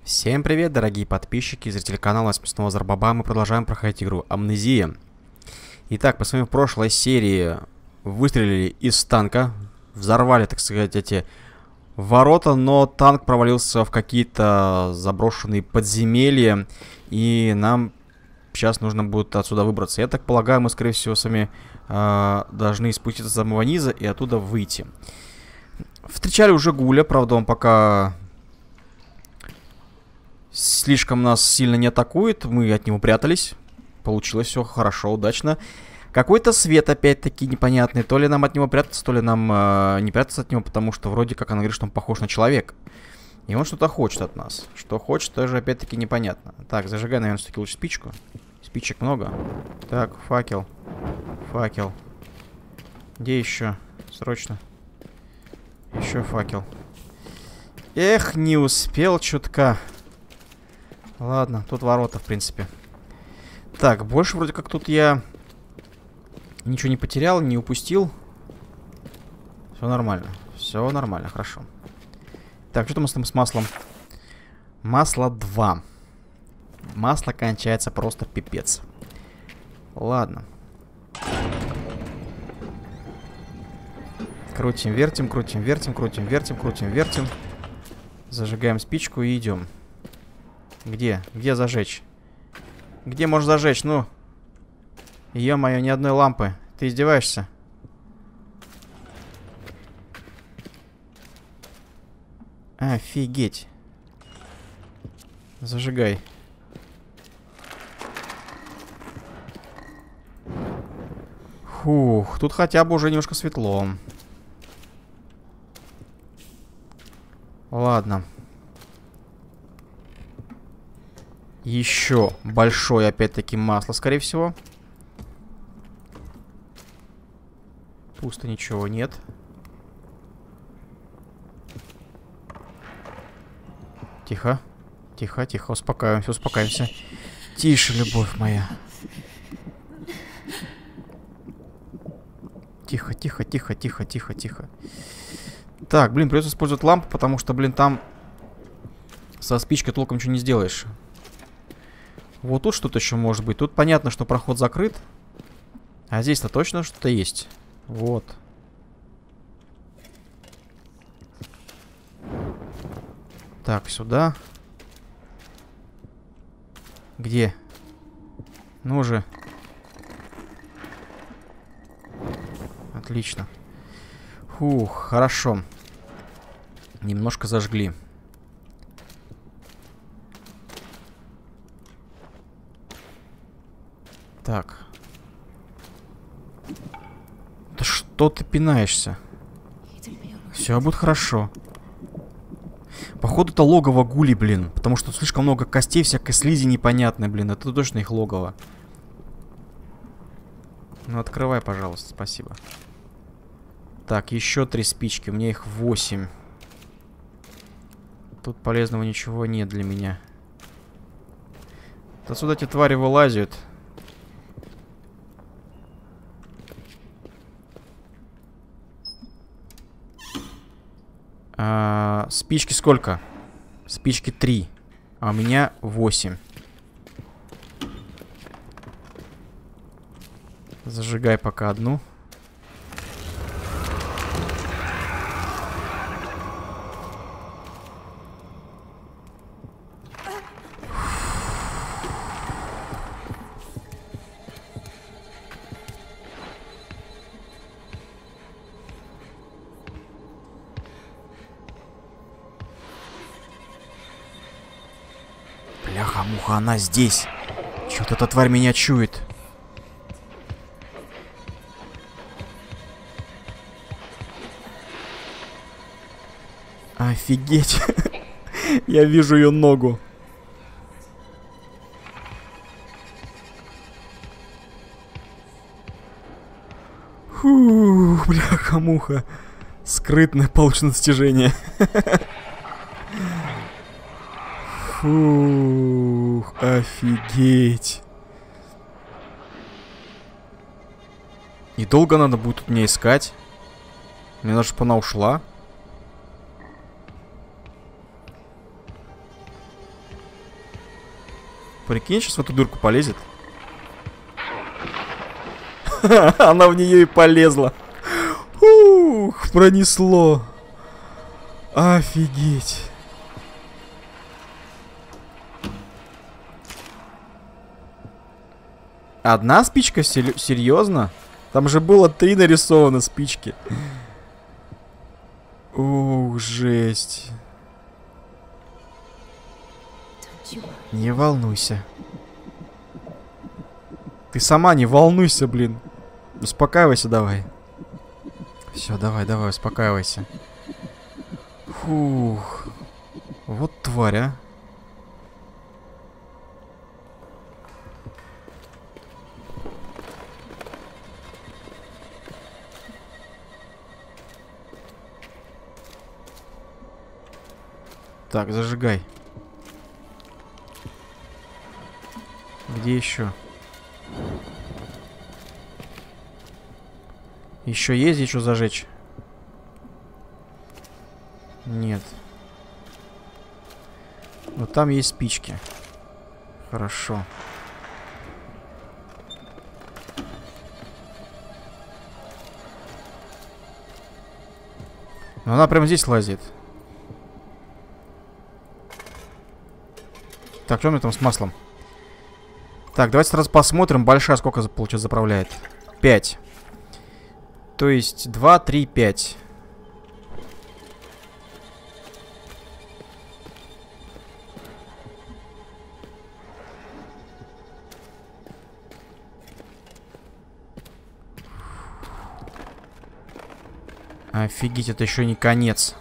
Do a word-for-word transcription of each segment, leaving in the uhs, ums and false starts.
Всем привет, дорогие подписчики и зрители канала Смешного Зарбаба. Мы продолжаем проходить игру Амнезия. Итак, по своей прошлой серии выстрелили из танка, взорвали, так сказать, эти ворота, но танк провалился в какие-то заброшенные подземелья, и нам сейчас нужно будет отсюда выбраться. Я так полагаю, мы, скорее всего, сами э, должны спуститься с самого низа и оттуда выйти. Встречали уже Гуля, правда, он пока слишком нас сильно не атакует. Мы от него прятались. Получилось все хорошо, удачно. Какой-то свет, опять-таки, непонятный. То ли нам от него прятаться, то ли нам э, не прятаться от него, потому что вроде как она говорит, что он похож на человека. И он что-то хочет от нас. Что хочет, тоже опять-таки непонятно. Так, зажигай, наверное, все-таки лучше спичку. Спичек много. Так, факел. Факел. Где еще? Срочно. Еще факел. Эх, не успел чутка. Ладно, тут ворота, в принципе. Так, больше вроде как тут я ничего не потерял, не упустил. Все нормально. Все нормально, хорошо. Так, что там с, с маслом? Масло два. Масло кончается просто пипец. Ладно. Крутим, вертим, крутим, вертим, крутим, вертим, крутим, вертим. Зажигаем спичку и идем. Где? Где зажечь? Где можно зажечь? Ну. Ё-моё, ни одной лампы. Ты издеваешься? Офигеть. Зажигай. Фух, тут хотя бы уже немножко светло. Ладно. Еще большое, опять-таки, масло, скорее всего. Пусто, ничего нет. Тихо. Тихо, тихо, успокаиваемся, успокаиваемся. Тише, любовь моя. Тихо, тихо, тихо, тихо, тихо, тихо. Так, блин, придется использовать лампу, потому что, блин, там со спичкой толком ничего не сделаешь. Вот тут что-то еще может быть. Тут понятно, что проход закрыт. А здесь-то точно что-то есть. Вот. Так, сюда. Где? Ну же. Отлично. Фух, хорошо. Немножко зажгли. Так. Да что ты пинаешься? Все будет хорошо. Походу это логово Гули, блин. Потому что слишком много костей, всякой слизи непонятной, блин. Это точно их логово. Ну открывай, пожалуйста, спасибо. Так, еще три спички. У меня их восемь. Тут полезного ничего нет для меня. Отсюда эти твари вылазят. А, спички сколько? Спички три. А у меня восемь. Зажигай пока одну. Бляха-муха, она здесь. Чё-то эта тварь меня чует. Офигеть. Я вижу ее ногу. Фух, бляха-муха. Скрытное получено достижение. Фух, офигеть. И долго надо будет тут меня искать? Мне надо, чтобы она ушла. Прикинь, сейчас в эту дырку полезет. Она в нее и полезла. Ух, пронесло. Офигеть. Одна спичка? Серьезно? Там же было три нарисовано спички. Ух, жесть. Не волнуйся. Ты сама не волнуйся, блин. Успокаивайся давай. Все, давай, давай, успокаивайся. Фух. Вот тварь, а. Так, зажигай. Где еще? Еще есть здесь что зажечь? Нет. Но там есть спички. Хорошо. Но она прямо здесь лазит. Так, что у меня там с маслом? Так, давайте сразу посмотрим. Большая сколько, получается, заправляет? пять. То есть два, три, пять. Офигеть, это еще не конец.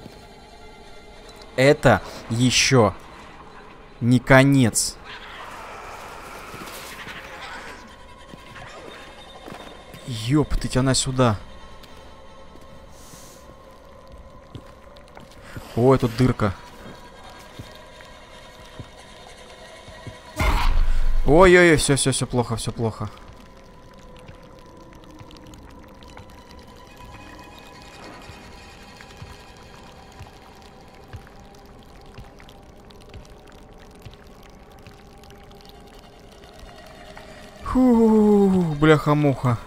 Это еще не конец. Ёптыть, она сюда. Ой, тут дырка. Ой-ой-ой, все, все, все плохо, все плохо. Фу, бляха-муха.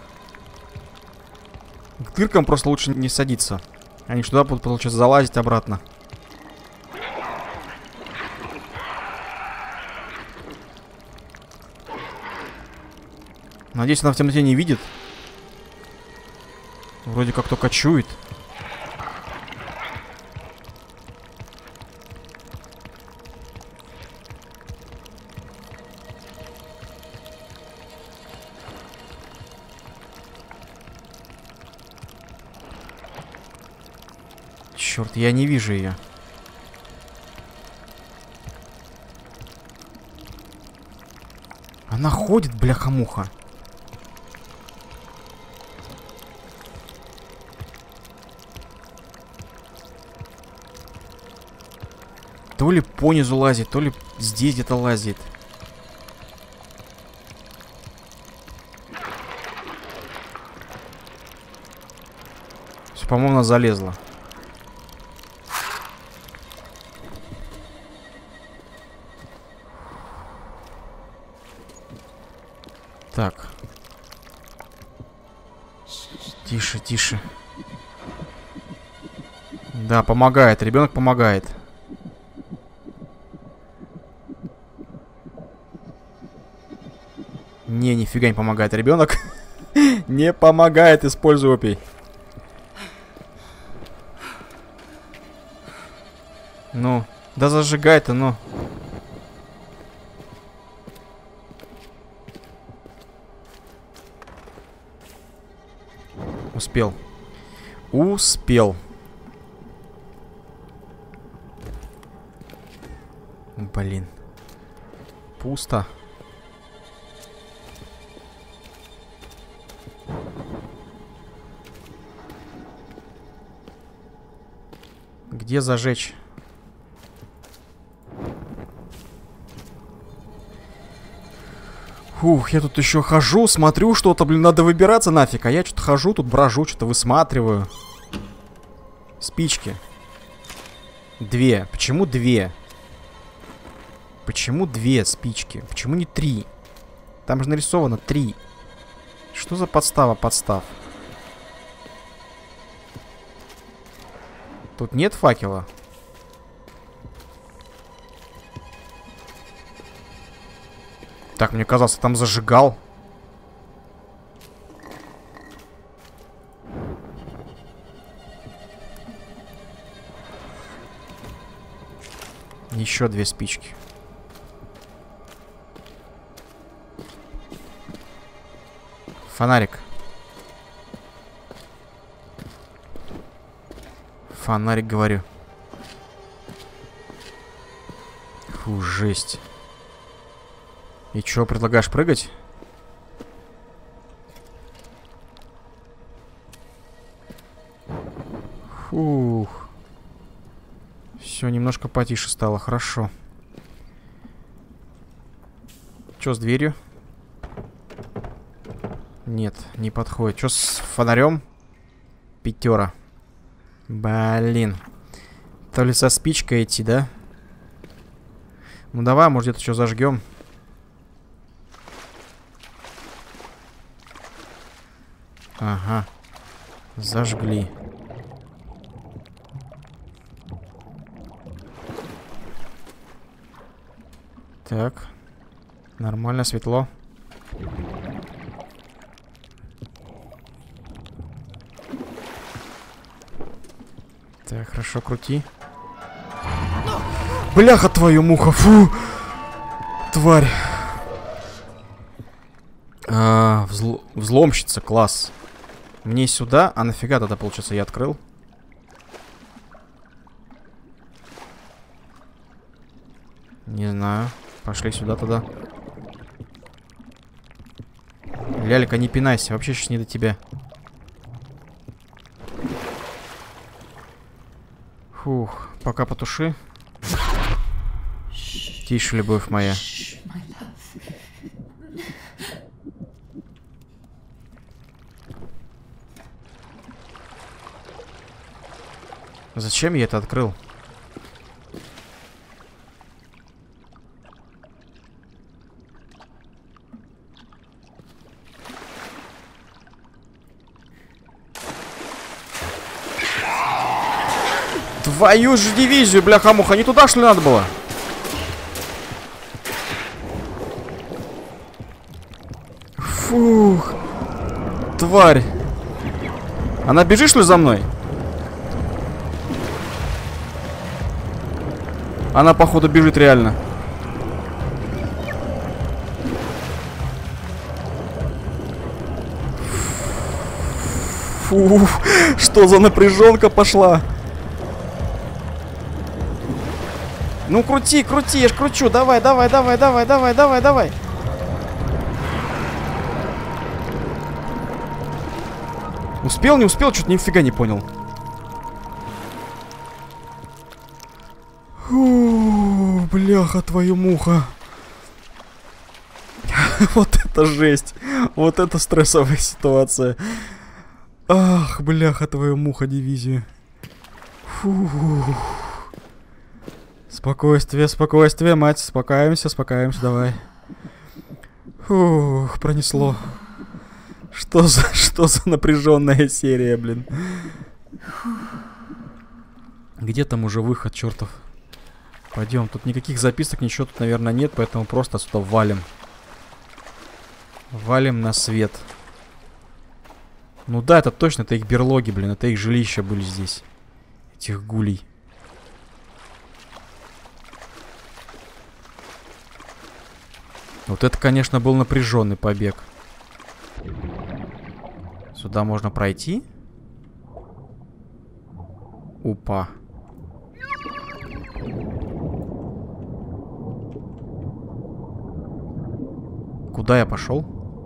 К дыркам просто лучше не садиться. Они сюда будут, получается, залазить обратно. Надеюсь, она в темноте не видит. Вроде как только чует. Черт, я не вижу ее. Она ходит, бляха-муха. То ли по низу лазит, то ли здесь где-то лазит. Все, по-моему, она залезла. Так. Тише, тише. Да, помогает. Ребенок помогает. Не, нифига не помогает ребенок. Не помогает, используй опий. Ну, да зажигай ты, ну. Успел. Успел. Блин. Пусто. Где зажечь? Фух, я тут еще хожу, смотрю что-то, блин, надо выбираться нафиг. А я что-то хожу, тут брожу, что-то высматриваю. Спички. Две. Почему две? Почему две спички? Почему не три? Там же нарисовано три. Что за подстава подстав? Тут нет факела? Так, мне казалось, я там зажигал. Еще две спички. Фонарик. Фонарик, говорю. Фу, жесть. И чё, предлагаешь прыгать? Фух. Все, немножко потише стало, хорошо. Чё с дверью? Нет, не подходит. Чё с фонарем? Пятера. Блин. То ли со спичкой идти, да? Ну давай, может, где-то что зажгем. Ага. Зажгли. Так. Нормально, светло. Так, хорошо, крути. Бляха твою муха, фу! Тварь. А, взл... Взломщица, класс. Мне сюда, а нафига тогда, получается, я открыл? Не знаю. Пошли сюда тогда. Лялька, не пинайся, вообще сейчас не до тебя. Фух, пока потуши. Тише, любовь моя. Зачем я это открыл? Твою же дивизию, бляха-муха, не туда, что ли, надо было? Фух. Тварь. Она бежит, что ли, за мной? Она, походу, бежит реально. Фух. Что за напряженка пошла? Ну, крути, крути, я ж кручу. Давай, давай, давай, давай, давай, давай, давай. Успел, не успел, что-то нифига не понял. Фу, бляха, твою муха. Вот это жесть. Вот это стрессовая ситуация. Ах, бляха, твою муха, дивизию. Фу. Спокойствие, спокойствие, мать. Спокаиваемся, спокаиваемся, давай. Фух, пронесло. Что за, что за напряженная серия, блин. Где там уже выход, чертов? Пойдем, тут никаких записок, ничего тут, наверное, нет, поэтому просто отсюда валим. Валим на свет. Ну да, это точно, это их берлоги, блин, это их жилища были здесь. Этих гулей. Вот это, конечно, был напряженный побег. Сюда можно пройти. Упа. Куда я пошел?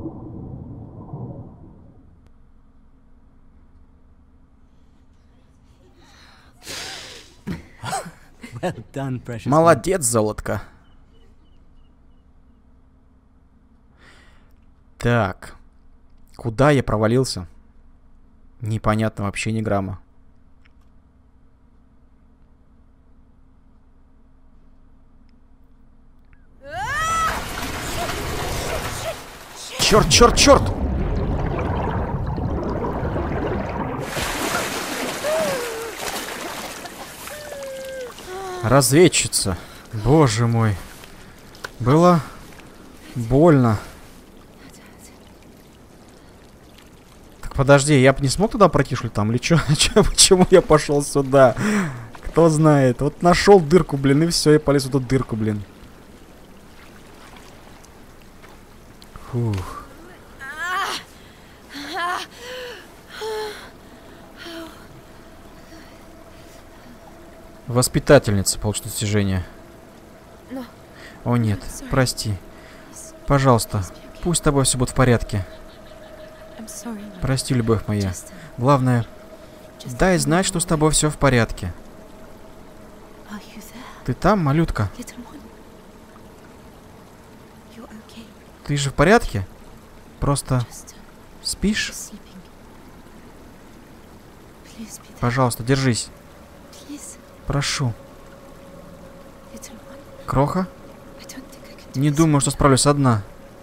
Well done, precious. Молодец, золотко. Так. Куда я провалился? Непонятно вообще ни грамма. Черт, черт, черт! Разведчица. Боже мой. Было больно. Так подожди, я бы не смог туда пройти, что ли, там? Или что? Почему я пошел сюда? Кто знает. Вот нашел дырку, блин, и все, я полез в эту дырку, блин. Фух. Воспитательница получит достижение. О нет, прости. Пожалуйста, пусть с тобой все будет в порядке. Прости, любовь моя. Главное, дай знать, что с тобой все в порядке. Ты там, малютка? Ты же в порядке? Просто спишь? Пожалуйста, держись. Прошу. Кроха? Не думаю, что справлюсь одна.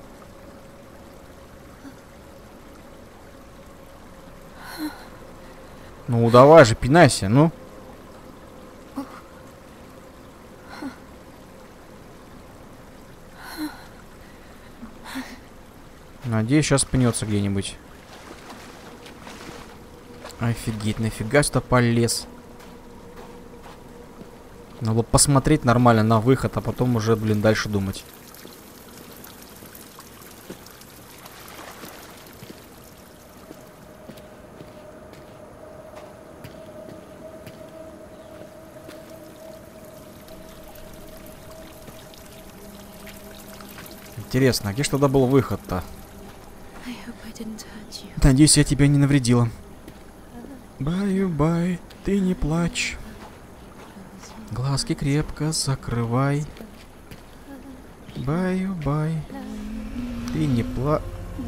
Ну, давай же, пинайся, ну. Надеюсь, сейчас пнется где-нибудь. Офигеть, нафига сюда полез? Надо было посмотреть нормально на выход, а потом уже, блин, дальше думать. Интересно, а где ж тогда был выход-то? Надеюсь, я тебя не навредила. Баю-бай, ты не плачь. Глазки крепко закрывай. Баю-бай, ты не пла...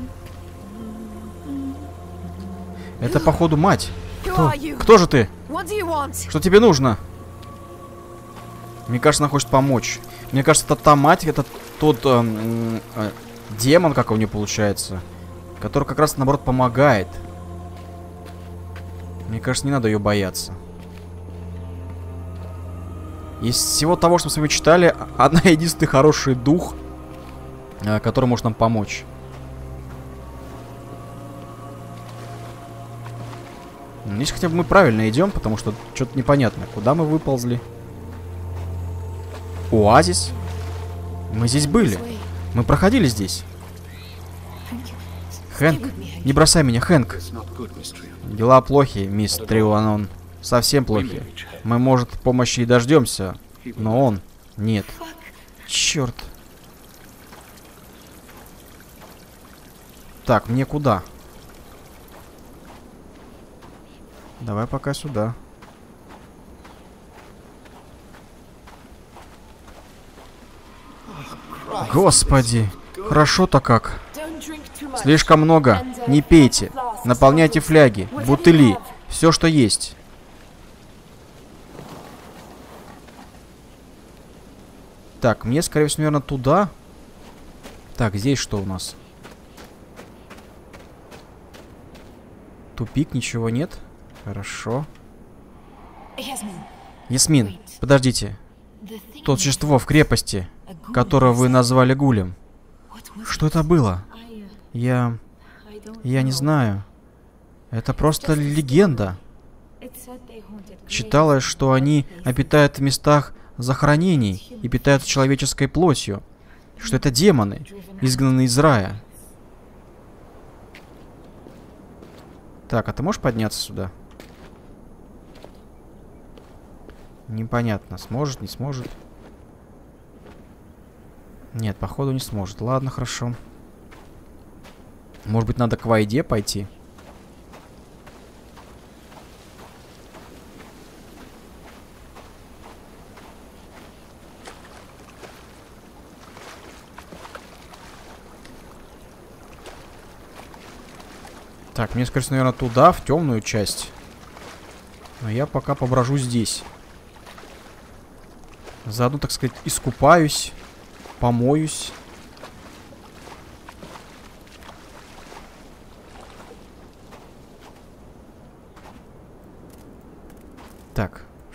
Это, походу, мать. Кто? Кто же ты? Что тебе нужно? Мне кажется, она хочет помочь. Мне кажется, это та мать, это тот э, э, демон, как у нее получается, который как раз, наоборот, помогает. Мне кажется, не надо ее бояться. Из всего того, что мы с вами читали, она единственный хороший дух, э, который может нам помочь. Здесь хотя бы мы правильно идем, потому что что-то непонятно. Куда мы выползли? Оазис? Мы здесь были. Мы проходили здесь. Хэнк, не бросай меня, Хэнк. Дела плохи, мисс Триуанон. Совсем плохи. Мы, может, помощи и дождемся, но он нет. Черт. Так, мне куда? Давай пока сюда. Господи, хорошо-то как. Слишком много. Не пейте. Наполняйте фляги, бутыли, все, что есть. Так, мне, скорее всего, наверное, туда. Так, здесь что у нас? Тупик, ничего нет. Хорошо. Ясмин, подождите. То существо в крепости, которое вы назвали Гулем. Что это было? Я... Я не знаю. Это просто легенда. Считалось, что они обитают в местах захоронений и питаются человеческой плотью. Что это демоны, изгнанные из рая. Так, а ты можешь подняться сюда? Непонятно, сможет, не сможет. Нет, походу не сможет. Ладно, хорошо. Может быть, надо к Вайде пойти? Так, мне, скорее всего, наверное, туда, в темную часть. Но я пока поброжу здесь. Заодно, так сказать, искупаюсь, помоюсь.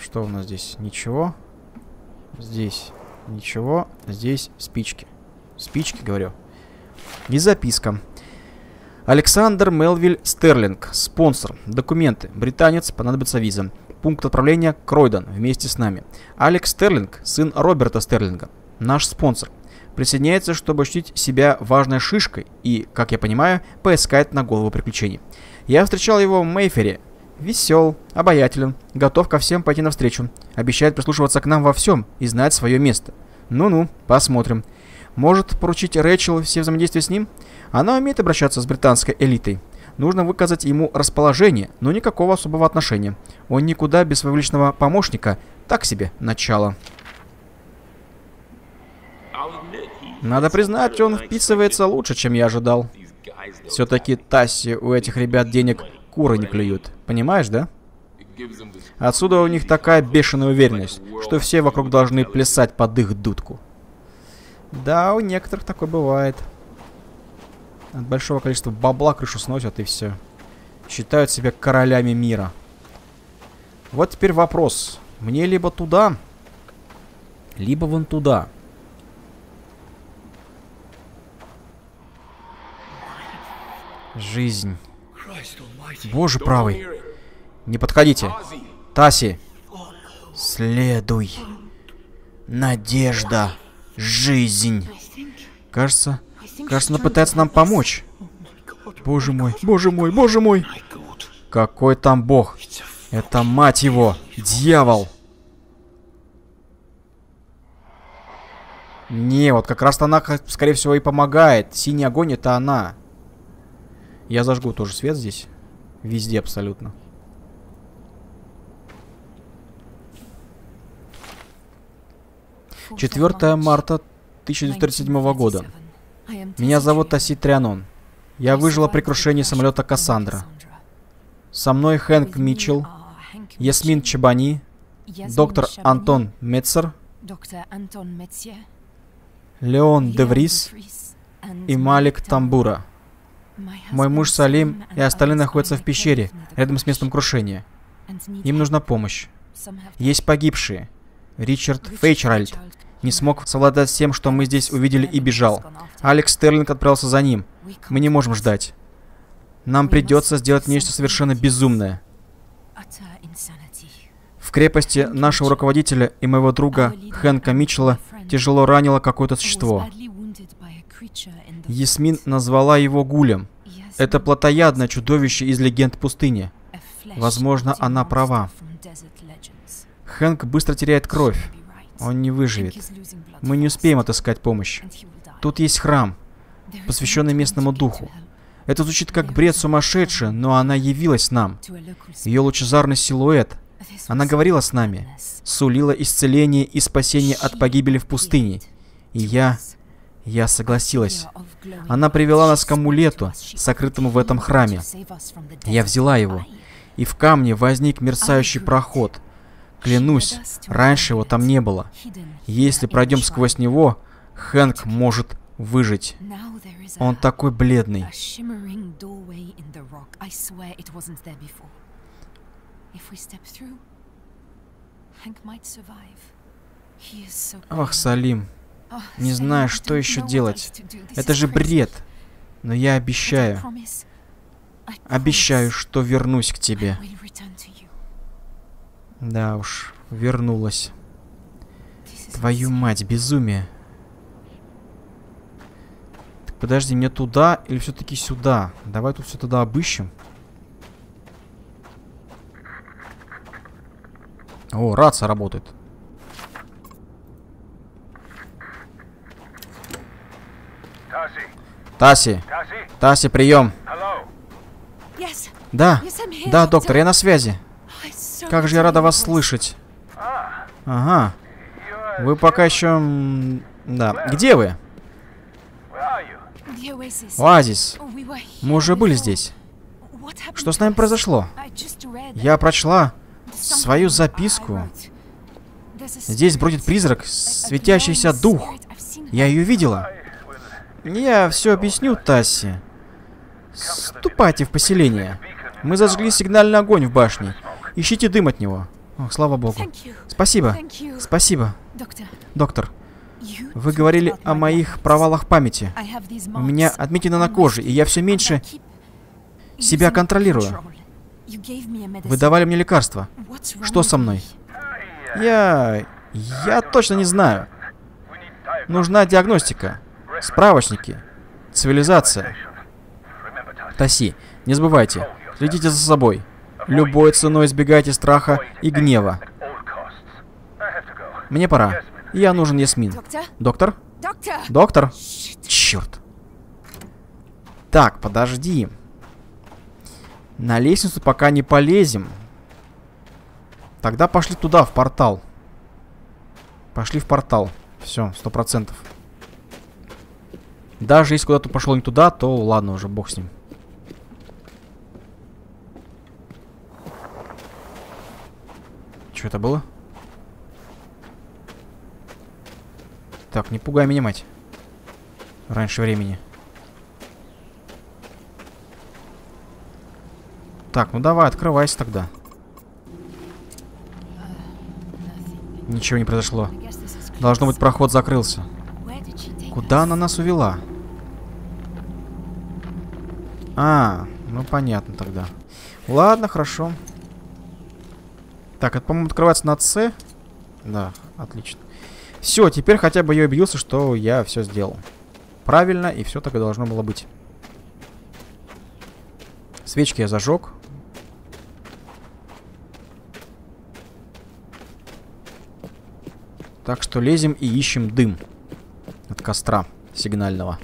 Что у нас здесь? Ничего. Здесь ничего. Здесь спички. Спички, говорю. И записка. Александр Мелвиль Стерлинг. Спонсор. Документы. Британец. Понадобится виза. Пункт отправления Кройдон. Вместе с нами. Алекс Стерлинг. Сын Роберта Стерлинга. Наш спонсор. Присоединяется, чтобы ощутить себя важной шишкой и, как я понимаю, поискать на голову приключений. Я встречал его в Мейфере. Весел, обаятелен, готов ко всем пойти навстречу. Обещает прислушиваться к нам во всем и знать свое место. Ну-ну, посмотрим. Может поручить Рэйчел все взаимодействия с ним? Она умеет обращаться с британской элитой. Нужно выказать ему расположение, но никакого особого отношения. Он никуда без своего личного помощника. Так себе начало. Надо признать, он вписывается лучше, чем я ожидал. Все-таки Тасси у этих ребят денег куры не клюют. Понимаешь, да? Отсюда у них такая бешеная уверенность, что все вокруг должны плясать под их дудку. Да, у некоторых такое бывает. От большого количества бабла крышу сносят и все. Считают себя королями мира. Вот теперь вопрос. Мне либо туда, либо вон туда. Жизнь. Боже правый. Не подходите. Тасси. Следуй. Надежда. Жизнь. Кажется, кажется, она пытается нам помочь. Боже мой, боже мой, боже мой. Какой там бог? Это, мать его, дьявол. Не, вот как раз она, скорее всего, и помогает. Синий огонь — это она. Я зажгу тоже свет здесь. Везде абсолютно. четвёртое марта тысяча девятьсот тридцать седьмого года. Меня зовут Тасси Трианон. Я выжила при крушении самолета Кассандра. Со мной Хэнк Митчелл, Ясмин Чабани, доктор Антон Метцер, Леон Деврис и Малик Тамбура. Мой муж Салим и остальные находятся в пещере, рядом с местом крушения. Им нужна помощь. Есть погибшие. Ричард Фейчральд не смог совладать с тем, что мы здесь увидели, и бежал. Алекс Стерлинг отправился за ним. Мы не можем ждать. Нам придется сделать нечто совершенно безумное. В крепости нашего руководителя и моего друга Хэнка Митчелла тяжело ранило какое-то существо. Ясмин назвала его Гулем. Это плотоядное чудовище из легенд пустыни. Возможно, она права. Хэнк быстро теряет кровь. Он не выживет. Мы не успеем отыскать помощь. Тут есть храм, посвященный местному духу. Это звучит как бред сумасшедший, но она явилась нам. Ее лучезарный силуэт. Она говорила с нами, сулила исцеление и спасение от погибели в пустыне. И я... Я согласилась. Она привела нас к амулету, сокрытому в этом храме. Я взяла его, и в камне возник мерцающий проход. Клянусь, раньше его там не было. Если пройдем сквозь него, Хэнк может выжить. Он такой бледный. Ох, Салим. Не знаю, что еще делать. Это же бред. Но я обещаю. Обещаю, что вернусь к тебе. Да уж, вернулась. Твою мать, безумие. Так подожди, мне туда или все-таки сюда? Давай тут все туда обыщем. О, рация работает. Тасси. Тасси, прием. Да, да, доктор, я на связи. Как же я рада вас слышать. Ага. Вы пока еще... Да. Где вы? Оазис. Мы уже были здесь. Что с нами произошло? Я прочла свою записку. Здесь бродит призрак, светящийся дух. Я ее видела. Я все объясню, Тасси. Ступайте в поселение. Мы зажгли сигнальный огонь в башне. Ищите дым от него. Ох, слава богу. Thank you. Спасибо. Thank you. Спасибо, Doctor, доктор. you Вы talked говорили about о my моих marks. провалах памяти. I have these У меня marks отметина на on my коже, и я skin, все and I меньше keep себя losing контролирую. control. You gave me a medicine. Вы давали мне лекарства. What's wrong Что with со me? мной? Я... Я точно не знаю. Нужна диагностика. Справочники. Цивилизация. Таси, не забывайте. Следите за собой. Любой ценой избегайте страха и гнева. Мне пора. Я нужен Ясмин. Doctor? Доктор? Doctor! Доктор? Shit. Черт. Так, подожди. На лестницу пока не полезем. Тогда пошли туда, в портал. Пошли в портал. Все, сто процентов. Даже если куда-то пошел не туда, то ладно уже, бог с ним. Что это было? Так, не пугай меня, мать. Раньше времени. Так, ну давай, открывайся тогда. Ничего не произошло. I guess this is Должно быть, close. проход закрылся. Where did she take Куда us? она нас увела? А, ну понятно тогда. Ладно, хорошо. Так, это, по-моему, открывается на С. Да, отлично. Все, теперь хотя бы я убедился, что я все сделал правильно, и все так и должно было быть. Свечки я зажег. Так что лезем и ищем дым от костра сигнального.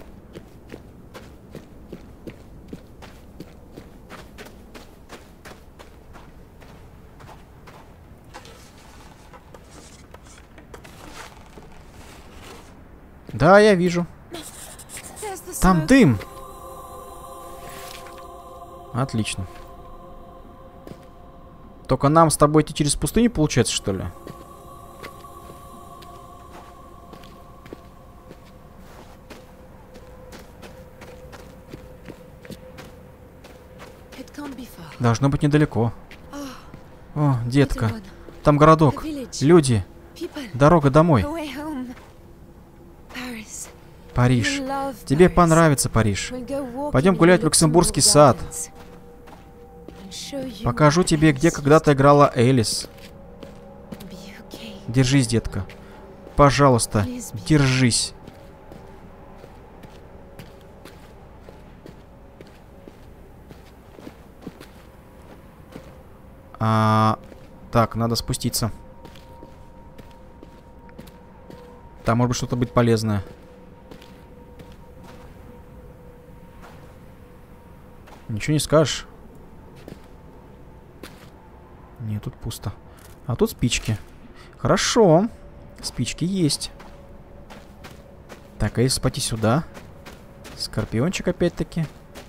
Да, я вижу. There's the Там smoke. дым. Отлично. Только нам с тобой идти через пустыню, получается, что ли? It can't be far. Должно быть недалеко. Oh, О, детка. little one. Там The городок. village. Люди. People. Дорога домой. The way home. Paris. Париж. You'll love Тебе Paris. понравится Париж. We'll go walking Пойдем in гулять в the Люксембургский Luxembourg сад. Gardens. I'll show you Покажу where тебе, где Alice когда-то used играла Элис. to be okay. Держись, детка. Пожалуйста, Please be. держись. А, так, надо спуститься. Там может быть что-то быть полезное. Ничего не скажешь? Нет, тут пусто. А тут спички. Хорошо. Спички есть. Так, а если пойти сюда? Скорпиончик опять-таки.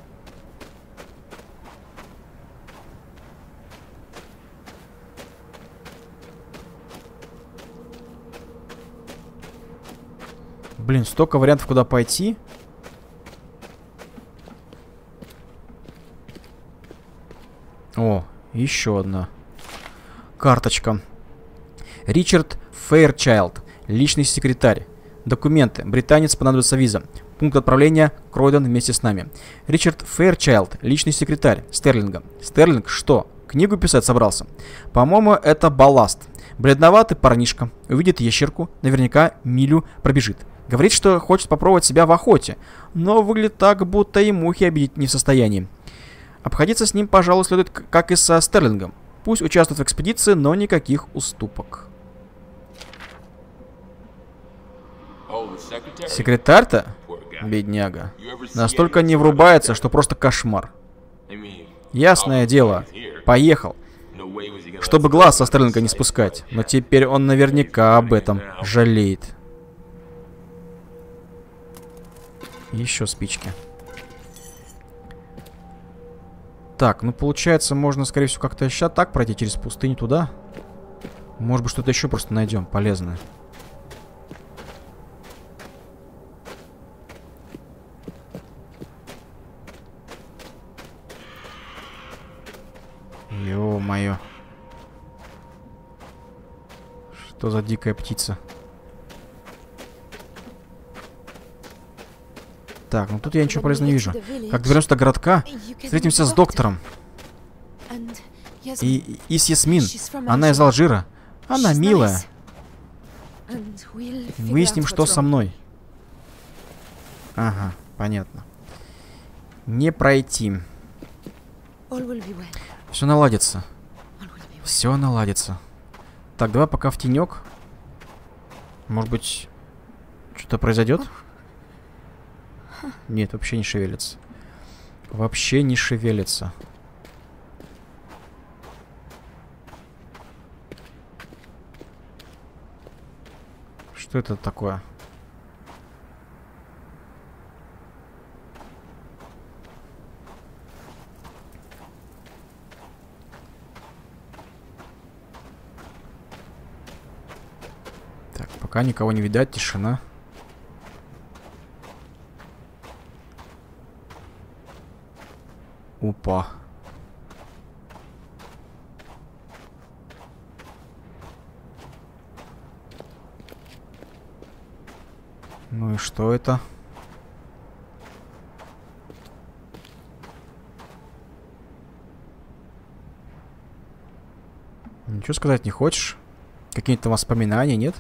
Блин, столько вариантов, куда пойти. О, еще одна карточка. Ричард Фэйрчайлд, личный секретарь. Документы. Британец, понадобится виза. Пункт отправления Кройден вместе с нами. Ричард Фэйрчайлд, личный секретарь Стерлинга. Стерлинг что? Книгу писать собрался? По-моему, это балласт. Бледноватый парнишка. Увидит ящерку, наверняка милю пробежит. Говорит, что хочет попробовать себя в охоте, но выглядит так, будто и мухи обидеть не в состоянии. Обходиться с ним, пожалуй, следует как и со Стерлингом. Пусть участвует в экспедиции, но никаких уступок. Секретарь-то, бедняга, настолько не врубается, что просто кошмар. Ясное дело, поехал, чтобы глаз со Стерлинга не спускать, но теперь он наверняка об этом жалеет. Еще спички. Так, ну получается, можно, скорее всего, как-то сейчас так пройти через пустыню туда. Может быть, что-то еще просто найдем полезное. Ё-моё. Что за дикая птица? Так, ну тут я ничего полезного не вижу. Как доберемся до городка, встретимся с доктором. И, и с Ясмин. Она из Алжира. Она милая. Выясним, что со мной. Ага, понятно. Не пройти. Все наладится. Все наладится. Так, давай пока в тенек. Может быть, что-то произойдет? Нет, вообще не шевелится. Вообще не шевелится. Что это такое? Так, пока никого не видать, тишина. Опа. Ну и что это? Ничего сказать не хочешь? Какие-то воспоминания, нет?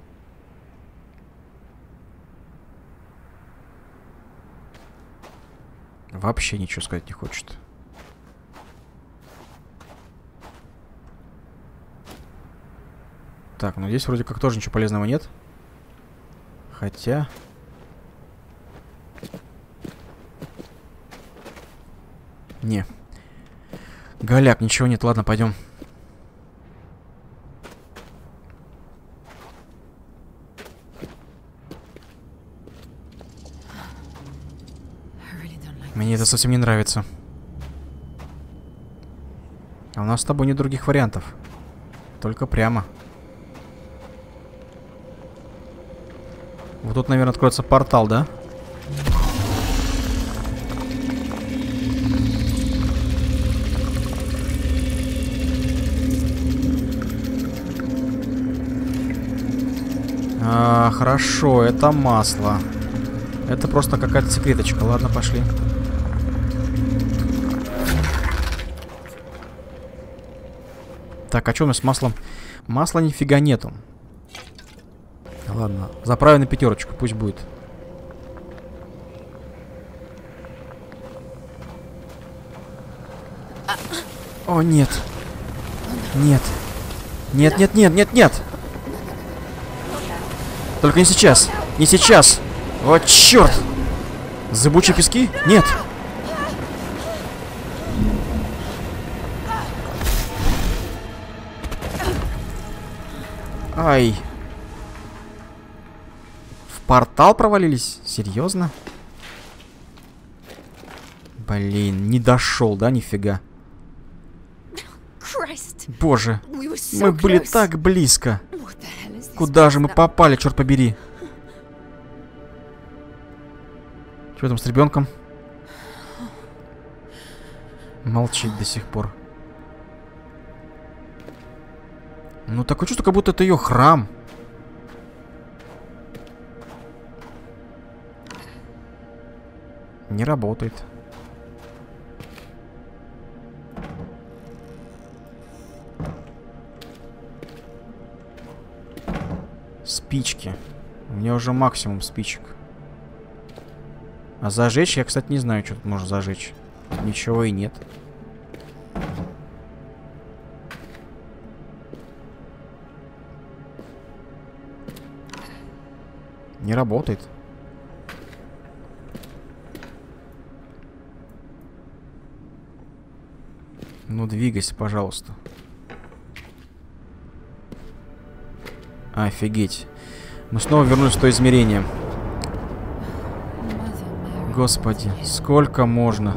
Вообще ничего сказать не хочет. Так, ну здесь вроде как тоже ничего полезного нет. Хотя... Не. Голяк, ничего нет. Ладно, пойдем. Мне это совсем не нравится. А у нас с тобой нет других вариантов. Только прямо. Вот тут, наверное, откроется портал, да? А, хорошо, это масло. Это просто какая-то секреточка. Ладно, пошли. Так, а что у нас с маслом? Масла нифига нету. Ладно, заправим на пятерочку, пусть будет. О, нет. Нет. Нет, нет, нет, нет, нет. Только не сейчас. Не сейчас. О, черт. Зыбучие пески? Нет. Ай. В портал провалились? Серьезно? Блин, не дошел, да, нифига. Боже, мы были так близко. Куда же мы попали, черт побери? Что там с ребенком? Молчит до сих пор. Ну, такое чувство, как будто это ее храм. Не работает. Спички. У меня уже максимум спичек. А зажечь? Я, кстати, не знаю, что тут можно зажечь. Ничего и нет. Не работает. Ну, двигайся, пожалуйста. Офигеть. Мы снова вернулись в то измерение. Господи, сколько можно?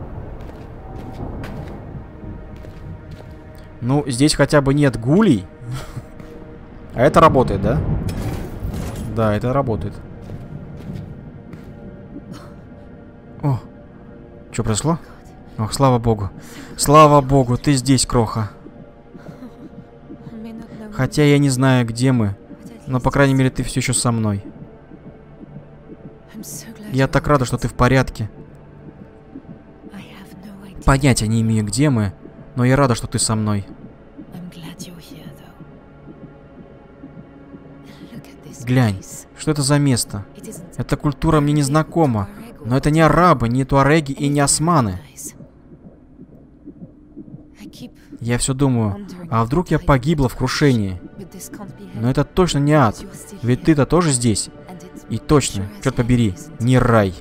Ну, здесь хотя бы нет гулей. А это работает, да? Да, это работает. О, что произошло? Ох, слава богу. Слава богу, ты здесь, кроха. Хотя я не знаю, где мы, но, по крайней мере, ты все еще со мной. Я так рада, что ты в порядке. Понятия не имею, где мы, но я рада, что ты со мной. Глянь, что это за место? Эта культура мне не знакома, но это не арабы, не туареги и не османы. Я все думаю, а вдруг я погибла в крушении? Но это точно не ад, ведь ты-то тоже здесь. И точно, черт побери, не рай.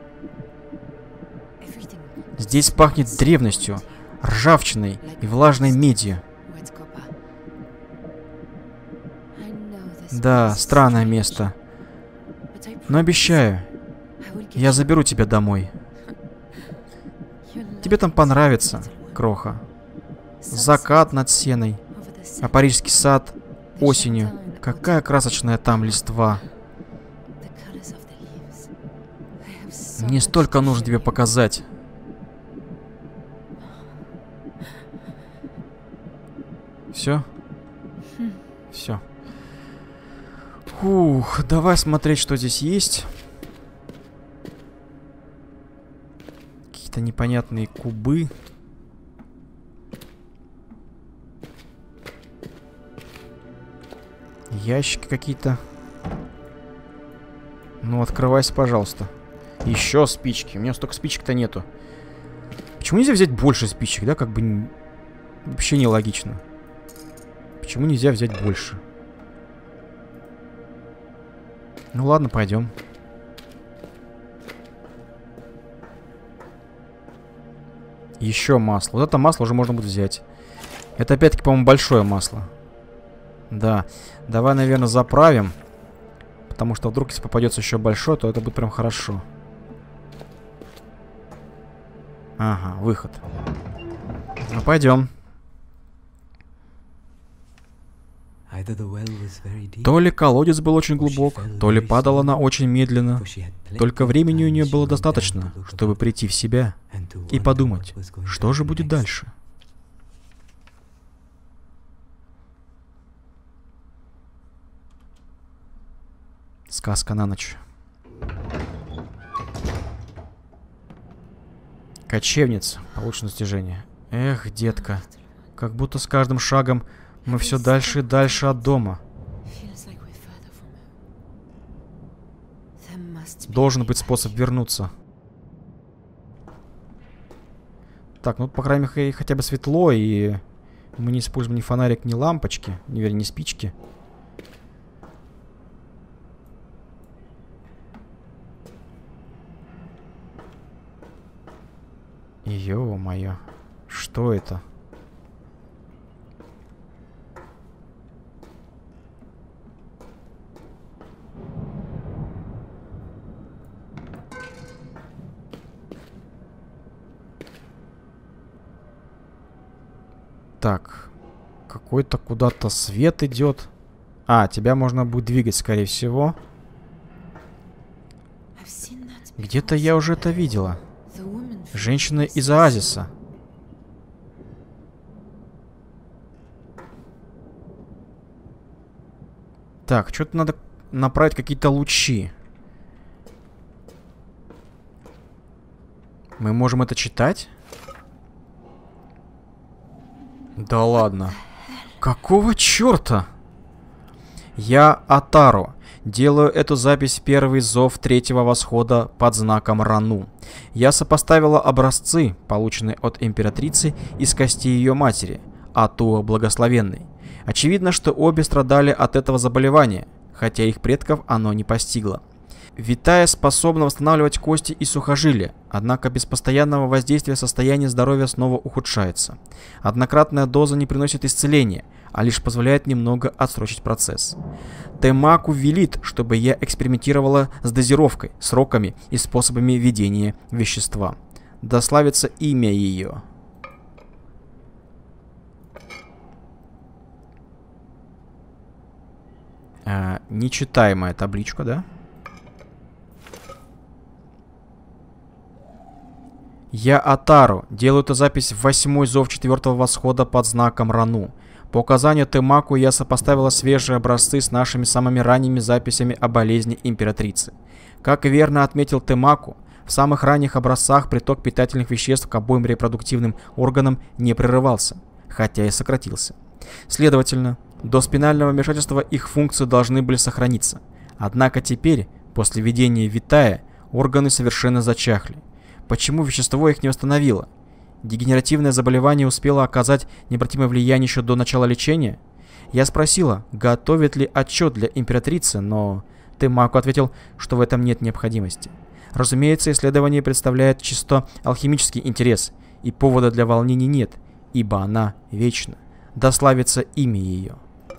Здесь пахнет древностью, ржавчиной и влажной медью. Да, странное место. Но обещаю, я заберу тебя домой. Тебе там понравится, кроха. Закат над сеной, а парижский сад осенью. Какая красочная там листва. Мне столько нужно тебе показать. Все? Все. Ух, давай смотреть, что здесь есть. Какие-то непонятные кубы. Ящики какие-то. Ну, открывайся, пожалуйста. Еще спички. У меня столько спичек-то нету. Почему нельзя взять больше спичек, да? Как бы вообще нелогично. Почему нельзя взять больше? Ну ладно, пойдем. Еще масло. Вот это масло уже можно будет взять. Это опять-таки, по-моему, большое масло. Да. Давай, наверное, заправим. Потому что вдруг, если попадется еще большое, то это будет прям хорошо. Ага, выход. Ну, пойдем. То ли колодец был очень глубок, то ли падала она очень медленно. Только времени у нее было достаточно, чтобы прийти в себя и подумать, что же будет дальше. Сказка на ночь. Кочевница. Получено достижение. Эх, детка. Как будто с каждым шагом мы все дальше и дальше от дома. Должен быть способ вернуться. Так, ну, по крайней мере, хотя бы светло, и мы не используем ни фонарик, ни лампочки, ни, вернее, ни спички. Ё-моё, что это? Так, какой-то куда-то свет идет. А, тебя можно будет двигать, скорее всего. Где-то я уже это видела. Женщина из оазиса. Так, что-то надо направить какие-то лучи. Мы можем это читать? Да ладно. Какого черта? Я Атаро. Делаю эту запись в первый зов третьего восхода под знаком Рану. Я сопоставила образцы, полученные от императрицы, из костей ее матери, Атуа Благословенной. Очевидно, что обе страдали от этого заболевания, хотя их предков оно не постигло. Витая способна восстанавливать кости и сухожилия, однако без постоянного воздействия состояние здоровья снова ухудшается. Однократная доза не приносит исцеления, а лишь позволяет немного отсрочить процесс. Темаку велит, чтобы я экспериментировала с дозировкой, сроками и способами ведения вещества. Да славится имя ее. А, нечитаемая табличка, да? Я Атару. Делаю эту запись в восьмой зов четвертого восхода под знаком Рану. По указанию Темаку я сопоставила свежие образцы с нашими самыми ранними записями о болезни императрицы. Как верно отметил Темаку, в самых ранних образцах приток питательных веществ к обоим репродуктивным органам не прерывался, хотя и сократился. Следовательно, до спинального вмешательства их функции должны были сохраниться. Однако теперь, после введения Витая, органы совершенно зачахли. Почему вещество их не восстановило? Дегенеративное заболевание успело оказать необратимое влияние еще до начала лечения? Я спросила, готовит ли отчет для императрицы, но Темаку ответил, что в этом нет необходимости. Разумеется, исследование представляет чисто алхимический интерес, и повода для волнений нет, ибо она вечна. Да славится имя ее.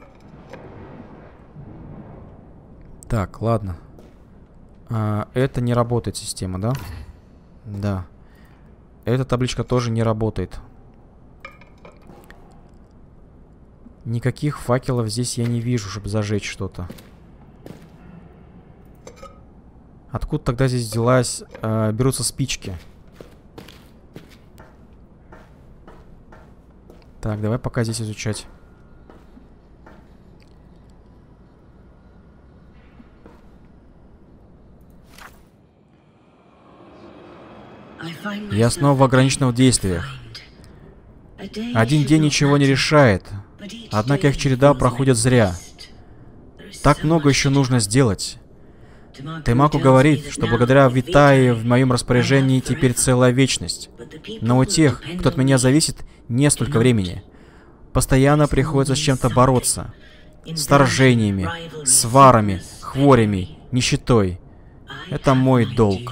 Так, ладно. А, это не работает система, да? Да. Эта табличка тоже не работает. Никаких факелов здесь я не вижу, чтобы зажечь что-то. Откуда тогда здесь взялась, э, берутся спички? Так, давай пока здесь изучать. Я снова в ограниченных действиях. Один день ничего не решает, однако их череда проходит зря. Так много еще нужно сделать. Темаку говорит, что благодаря Витае в моем распоряжении теперь целая вечность. Но у тех, кто от меня зависит, не столько времени. Постоянно приходится с чем-то бороться. С вторжениями, сварами, хворями, нищетой. Это мой долг.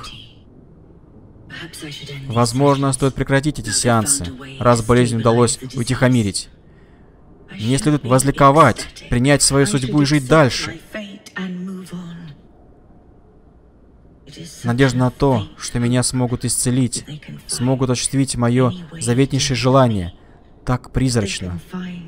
Возможно, стоит прекратить эти сеансы, раз болезнь удалось утихомирить. Мне следует возликовать, принять свою судьбу и жить дальше. Надежда на то, что меня смогут исцелить, смогут осуществить мое заветнейшее желание, так призрачно.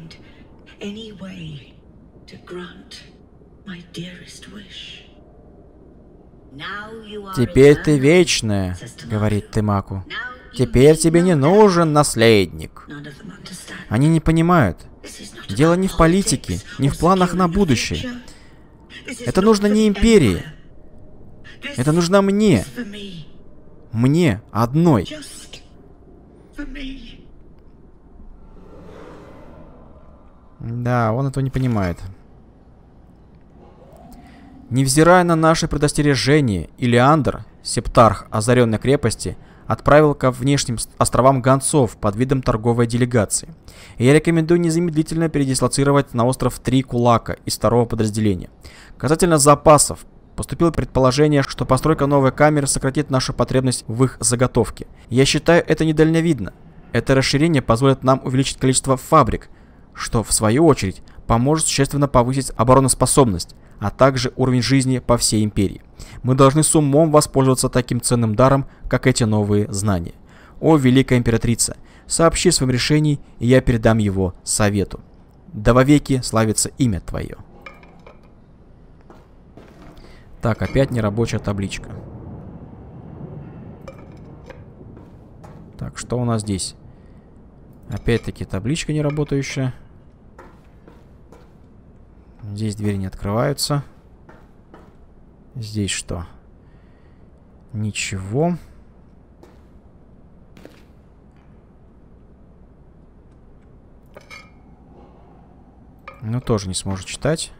«Теперь ты вечная», — говорит Темаку. «Теперь тебе не нужен наследник». Они не понимают. Дело не в политике, не в планах на будущее. Это нужно не империи. Это нужно мне. Мне одной. Да, он этого не понимает. Невзирая на наше предостережение, Илиандр, септарх озаренной крепости, отправил ко внешним островам гонцов под видом торговой делегации. И я рекомендую незамедлительно передислоцировать на остров три кулака из второго подразделения. Касательно запасов, поступило предположение, что постройка новой камеры сократит нашу потребность в их заготовке. Я считаю это недальновидно. Это расширение позволит нам увеличить количество фабрик, что, в свою очередь, поможет существенно повысить обороноспособность, а также уровень жизни по всей империи. Мы должны с умом воспользоваться таким ценным даром, как эти новые знания. О, великая императрица, сообщи о своем решении, и я передам его совету. Да вовеки славится имя твое. Так, опять нерабочая табличка. Так, что у нас здесь? Опять-таки табличка неработающая. Здесь двери не открываются. Здесь что? Ничего. Ну, тоже не сможет читать.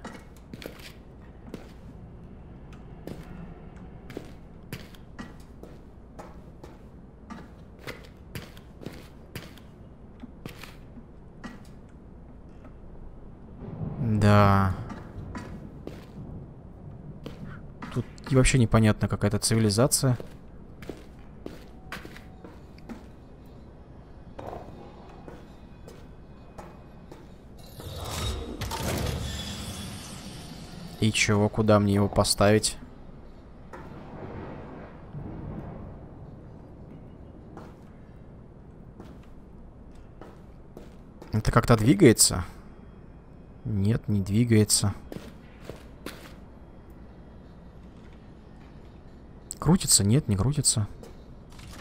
Да. Тут и вообще непонятно, какая-то цивилизация. И чего, куда мне его поставить? Это как-то двигается? Нет, не двигается. Крутится? Нет, не крутится.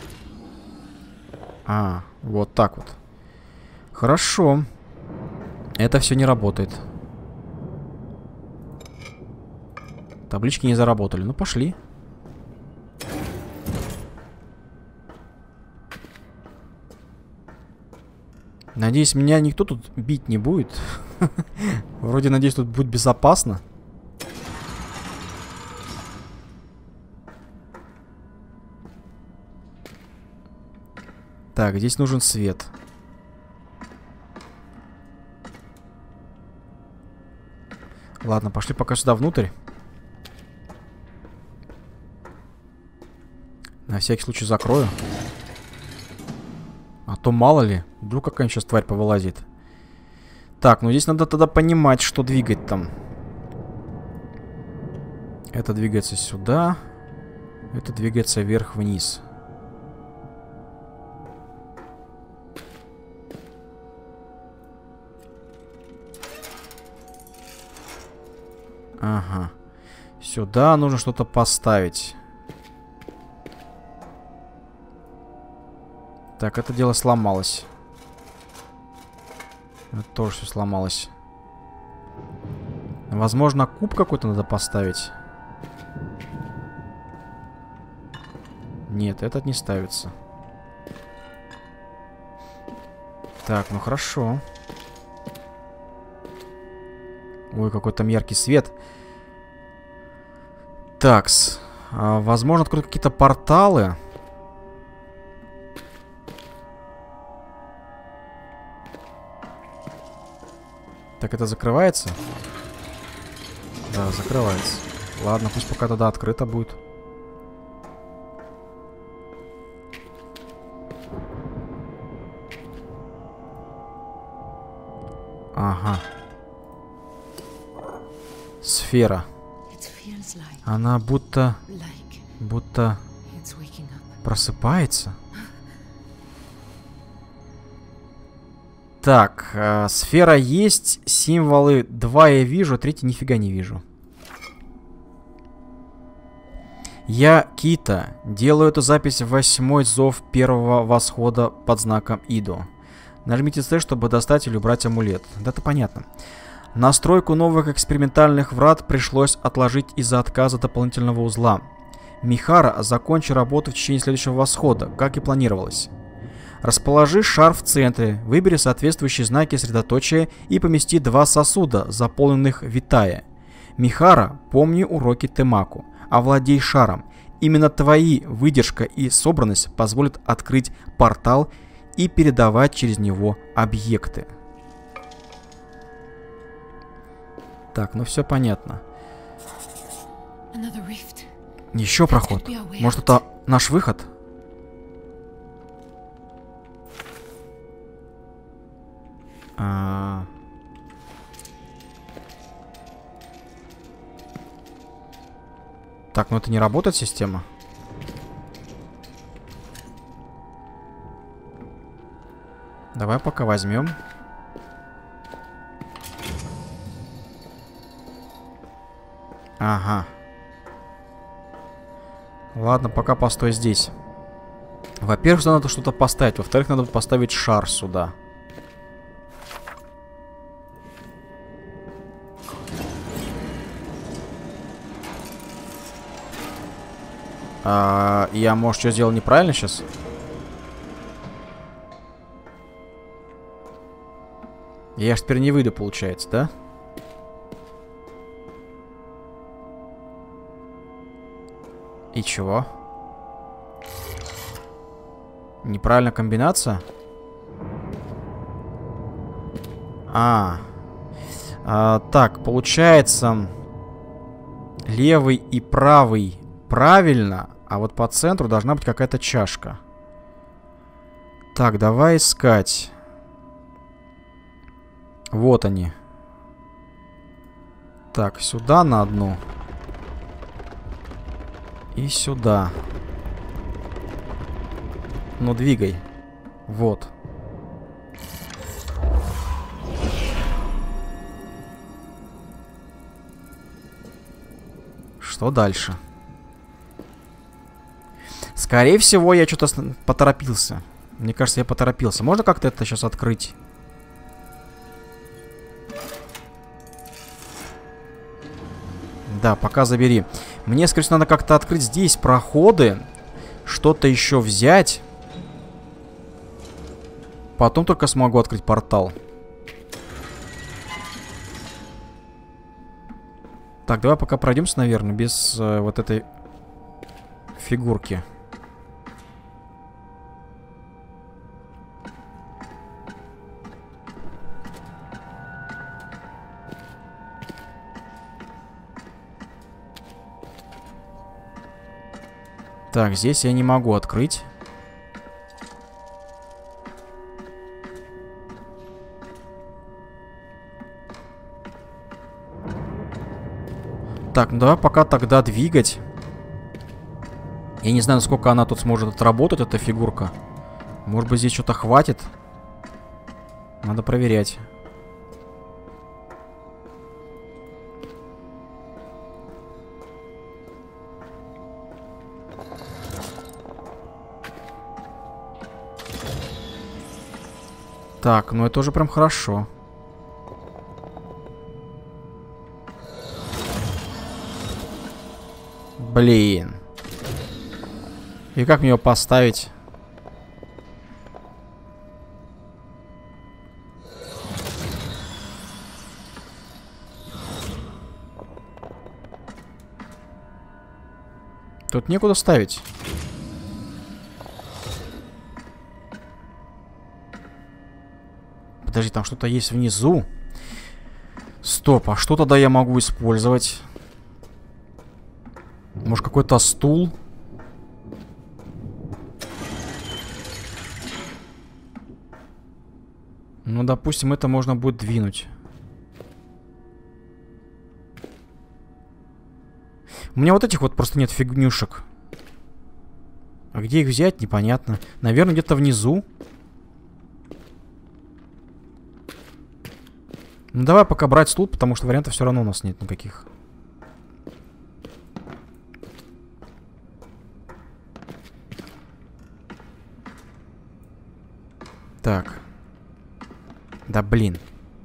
А, вот так вот. Хорошо. Это все не работает. Таблички не заработали. Ну, пошли. Надеюсь, меня никто тут бить не будет. Вроде, надеюсь, тут будет безопасно. Так, здесь нужен свет. Ладно, пошли пока сюда внутрь. На всякий случай закрою. А то мало ли, вдруг какая-нибудь сейчас тварь повылазит. Так, ну здесь надо тогда понимать, что двигать там. Это двигается сюда. Это двигается вверх-вниз. Ага. Сюда нужно что-то поставить. Так, это дело сломалось. Это тоже все сломалось. Возможно, куб какой-то надо поставить. Нет, этот не ставится. Так, ну хорошо. Ой, какой там яркий свет. Такс. А, возможно, откроют какие-то порталы. Так, это закрывается? Да, закрывается. Ладно, пусть пока тогда открыто будет. Ага. Сфера. Она будто... Будто... просыпается. Так, э, сфера есть, символы два я вижу, а третий нифига не вижу. Я Кита. Делаю эту запись в восьмой зов первого восхода под знаком Идо. Нажмите С, чтобы достать или убрать амулет. Да, это понятно. Настройку новых экспериментальных врат пришлось отложить из-за отказа дополнительного узла. Михара, закончи работу в течение следующего восхода, как и планировалось. Расположи шар в центре, выбери соответствующие знаки средоточия и помести два сосуда, заполненных Витая. Михара, помни уроки Темаку. Овладей шаром. Именно твои выдержка и собранность позволят открыть портал и передавать через него объекты. Так, ну все понятно. Еще проход. Может, это наш выход? А... Так, ну это не работает система. Давай пока возьмем. Ага. Ладно, пока постой здесь. Во-первых, надо что-то поставить. Во-вторых, надо поставить шар сюда. А, я, может, что сделал неправильно сейчас? Я ж теперь не выйду, получается, да? И чего? Неправильная комбинация? А. а так, получается, левый и правый правильно, а вот по центру должна быть какая-то чашка. Так, давай искать. Вот они. Так, сюда на одну. И сюда. Ну, двигай. Вот. Что дальше? Скорее всего, я что-то поторопился. Мне кажется, я поторопился. Можно как-то это сейчас открыть? Да, пока забери. Мне, скорее всего, надо как-то открыть здесь проходы. Что-то еще взять. Потом только смогу открыть портал. Так, давай пока пройдемся, наверное, без э, вот этой фигурки. Так, здесь я не могу открыть. Так, ну давай пока тогда двигать. Я не знаю, насколько она тут сможет отработать, эта фигурка. Может быть, здесь что-то хватит? Надо проверять. Так, ну это уже прям хорошо. Блин. И как мне ее поставить? Тут некуда ставить. Подожди, там что-то есть внизу. Стоп, а что тогда я могу использовать? Может, какой-то стул? Ну, допустим, это можно будет двинуть. У меня вот этих вот просто нет фигнюшек. А где их взять, непонятно. Наверное, где-то внизу. Ну, давай пока брать стул, потому что вариантов все равно у нас нет никаких. Так. Да блин.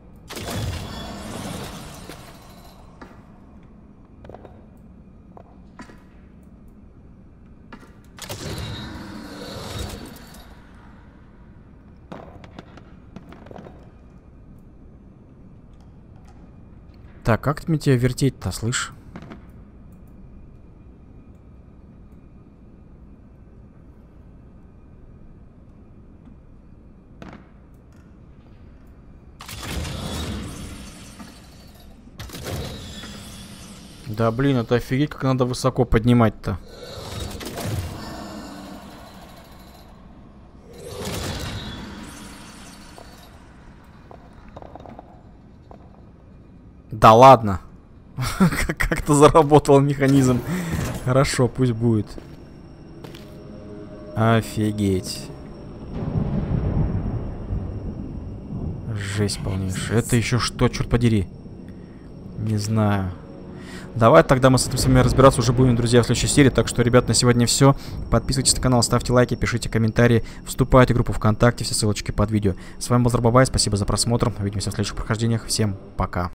Так, как мне тебя вертеть-то, слышь? Да блин, это офигеть, как надо высоко поднимать-то. Да ладно. Как-то заработал механизм. Хорошо, пусть будет. Офигеть. Жесть полнейшая. Это еще что, черт подери? Не знаю. Давай тогда мы с этим с вами разбираться уже будем, друзья, в следующей серии. Так что, ребят, на сегодня все. Подписывайтесь на канал, ставьте лайки, пишите комментарии, вступайте в группу ВКонтакте, все ссылочки под видео. С вами был Зарбабай, спасибо за просмотр. Увидимся в следующих прохождениях. Всем пока.